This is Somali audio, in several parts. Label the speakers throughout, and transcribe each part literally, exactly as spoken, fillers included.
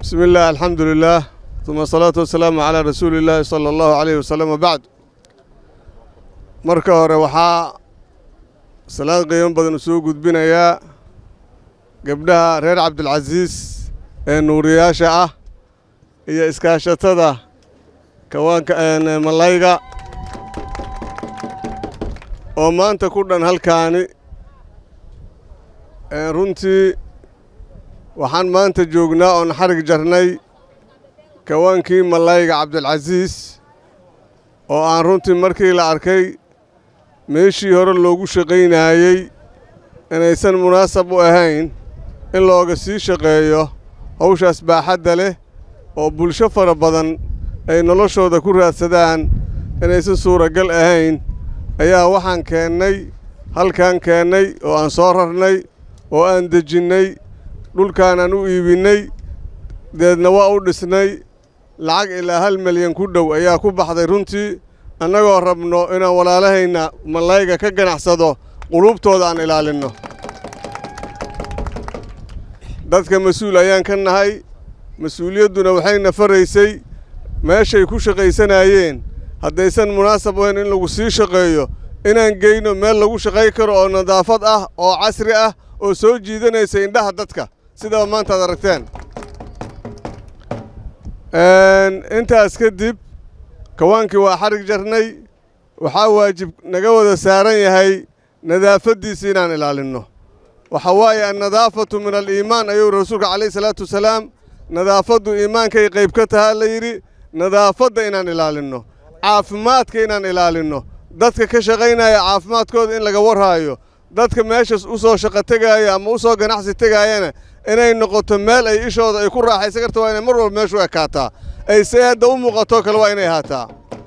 Speaker 1: بسم الله الحمد لله ثم الصلاة والسلام على رسول الله صلى الله عليه وسلم وبعد marka hore waxaa salaad qiimo badan soo gudbinaya gabdhaha reer Cabdilcaziz ee nuuriyaasha ah iyo iskaashatada kawaanka ee malayga oo maanta ku dhan halkaani ee runtii waxaan maanta joognaa oo xarig jarnay kawaankii malayga Cabdilcaziz oo aan runtii markii la arkay meeshii hore loogu shaqaynayay inaysan munaasab u ahayn in looga sii shaqeeyo hawshaas baaxadda leh oo bulsho fara badan ay noloshooda ku raadsadaan inaysan suuragal ahayn ayaa waxaan keennay halkaan keennay oo aan soo rarnay oo aan dejinnay dhulkaan aan u iibinay deedna waa u dhisnay lacag ilaa hal milyan ku dhow ayaa ku baxday runtii annagoo rabno inaan walaalahayna malayga ka ganacsado qulubtooda aan ilaalinno dadka mas'uul ayaan ka nahay mas'uuliyadduna waxayna faraysay meeshay ku shaqaysanayeen haddaysan munaasab ahayn in lagu sii shaqeeyo inaan geyno meel lagu shaqay karo oo nadaafad ah oo casri ah oo soo jiidanaysa indhaha dadka sida maanta aad aragteen intaas kadib kawaankii waa xarig jarnay waxaa waajib naga wada saaran yahay nadaafaddiisa inaan ilaalinno waxa waaye annadaafatu min aliimaan ayuu rasuulka calayhi salaatu wasalaam nadaafaddu iimaankay qayb ka tahaa la yidhi nadaafadda inaan ilaalinno caafimaadka inaan ilaalinno dadka ka shaqaynaya caafimaadkooda in laga warhaayo dadka meeshaas u soo shaqo tegaaya ama u soo ganacsi tegaayana inay noqoto meel ay ishooda ay ku raaxaysan karto waa inay mar walba meeshu ekaataa ay si hadda u muuqato kale waa inay ahaataa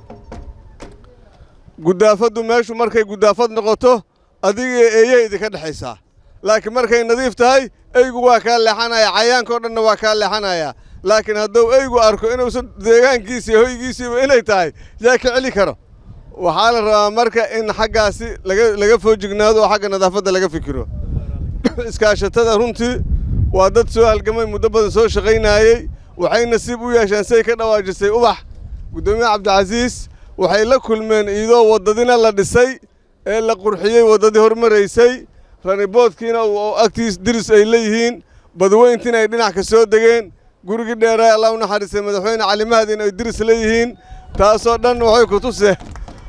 Speaker 1: gudaafaddu meeshu markay gudaafad noqoto adiga eeyay idinka dhexaysaa laakiin markay nadiif tahay eygu waa kaa leexanaya cayaankoo dhanna waa kaa leexanaya laakiin hadduu eygu arko inuusan deegaankiisa iyo hoygiisiiba inay tahay yaa ka celi karo waxaa la rabaa marka in xaggaasi laga laga foojignaado oo xagga nadaafadda laga fikiro iskaashatada runtii waa dad soo halgamay muddo badan soo shaqaynayay waxay nasiib u yeesheen say ka dhawaajisay ubax gudoomiyaha Cabdilcaziz waxay la kulmeen iyadoo wadadina la dhisay ee la qurxiyay wadadii hormaraysay raniboodkiina oo agtiis diris ay leeyihiin badweyntina ay dhinac ka soo degeen gurigi dheeray Allah u naxariisay madaxweyne Cali Mahdi ay diris leeyihiin taasoo dhan waxay ku tusay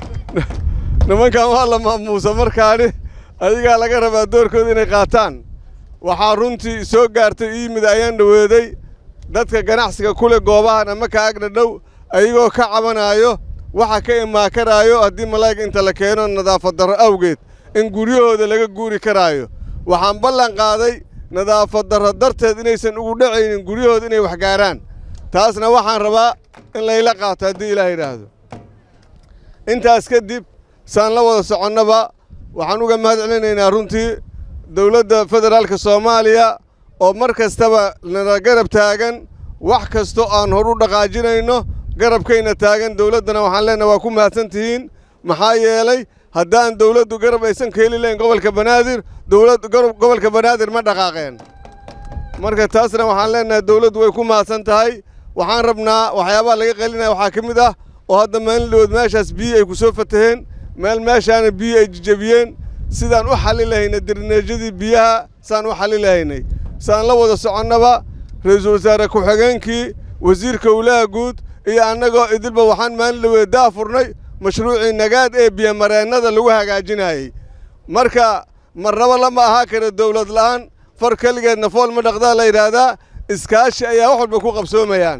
Speaker 1: nimankan waa la maamuusa markaani adiga laga rabaa doorkooda inay qaataan waxaa runtii soo gaartay yimid ayaan dhaweeday dadka ganacsiga kule goobahan ama ka agna dhow ayagoo ka cabanayo waxa ka imaa karaayo haddii malayga inta la keeno nadaafad darro awgeed in guryahooda laga guuri karaayo waxaan ballan qaaday nadaafad darro darteed inaysan ugu dhacaynin guryahooda inay wax gaaraan taasna waxaan rabaa in layla qaato haddii ilaah yidhaahdo intaas kadib saan la wada soconnaba waxaan uga mahad celinaynaa runtii dowladda federaalka Soomaaliya oo mar kastaba nala garab taagan wax kasto aan hor u dhaqaajinayno garabkayna taagan dowladdana waxaan leenahay waa ku mahadsantihiin maxaa yeelay haddaan dowladdu garab aysan ka heli lahayn gobolka Banaadir dowladdu gobolka Banaadir ma dhaqaaqeen marka taasna waxaan leenahay dowladdu way ku mahadsan tahay waxaan rabnaa waxyaabaha laga qalinaya waxaa ka mid ah oo hadda maalin dhow meeshaas biyo ay ku soo fataheen meel meeshaana biyo ay jajabiyeen sidaan u xalli lahaynay dirneejadii biyaha saan u xalli lahaynay saan la wada soconnaba ra'iisul wasaare ku-xigeenkii wasiirka owlaha guud iyo annagoo idilba waxaan maalin dhow daafurnay mashruucii nagaad ee biyo mareennada lagu hagaajinayay marka marnaba lama ahaa kara dowlad la'aan far kaligeedna fool ma dhaqdaa la yidhaahdaa iskaashi ayaa wax walba ku qabsoomayaan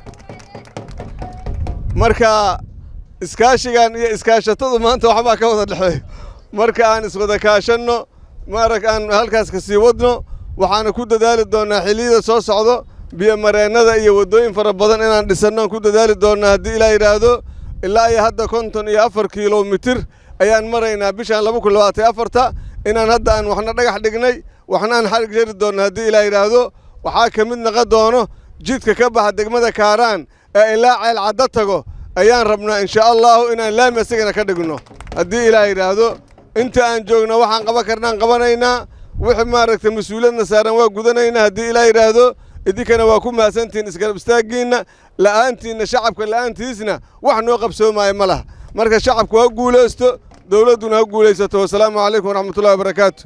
Speaker 1: marka iskaashigan iyo iskaashatadu maanta waxbaa ka wada dhexeeyo marka aan iswada kaashanno maarag aan halkaas ka sii wadno waxaana ku dadaali doonaa xilliyada soo socdo biyo mareennada iyo waddooyin fara badan inaan dhisanno aan ku dadaali doonaa haddii ilaa yidhaahdo ilaa iyo hadda konton iyo afar kiiloomitir ayaan maraynaa bishaan laba kun labaatan iyo afarta inaan hadda aan waxna dhagax dhignay waxna aan xarig jari doonno haddii ilaa yidhaahdo waxaa ka mid noqon doono jidka ka baxa degmada Kaaraan ee ilaa ceel cadda tago ayaan rabnaa insha Allah inaan laami asagana ka dhigno haddii ilaa yidhaahdo inta aan joogno waxaan qaban karnaan qabanaynaa wixii maaragtay mas'uuliyadna saaran waa gudanaynaa haddii ilaa yiraahdo idinkana waa ku mahadsantihiin isgarab istaaggiinna la'aantiinna shacabka la'aantiisna wax noo qabsoomaya ma laha marka shacabku ha guulaysto dowladduna ha guulaysato wasalaamu calaykum waraxmatullahi wabarakaatu